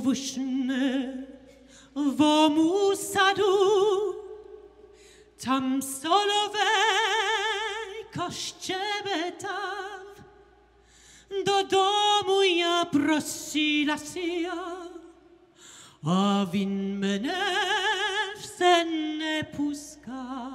wyszny w omu sadu, tam solowej kościebetaw. Do domu ja prosila się, a win mnie w sen nie puska.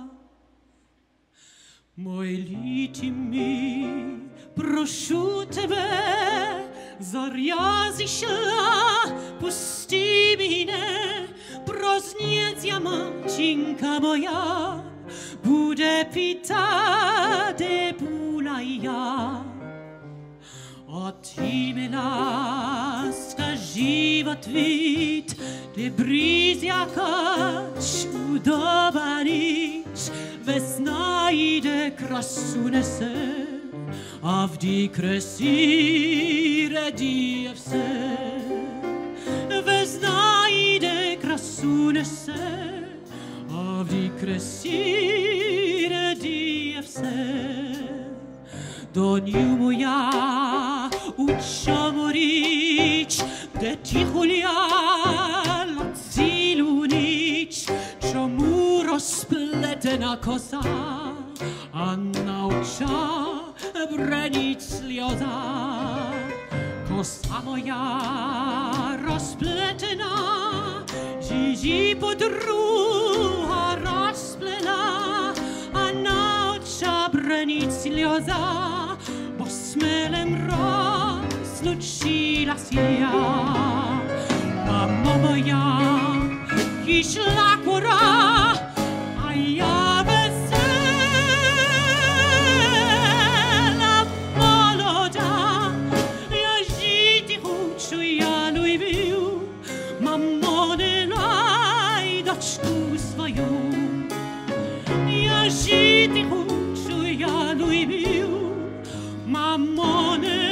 Moj liti mi, prošu tebe, zarja zišla, pusti mine, prozniecja macinka moja, bude pita de bulaja. A ty mi láska život vid, de bríz jakač udobanič, vesna jde krasu nese, a vždy kresí radí se. Vesna jde krasu nese, a vždy kresí radí se. Do ňu moja uča morič, de ticho liala cílu nič, čomu rozpletena kosa, a nauča braniť slioza. Kosa moja rozpletena, žiži podruha rozplela, a nauča braniť slioza, bo smelem rozlučila się ja. Mamo moja, išla kora, a ja vesela moloda. Ja žiti хочу, ja любив мамонину дочку свою. Ja žiti хочу, ja любив мамонину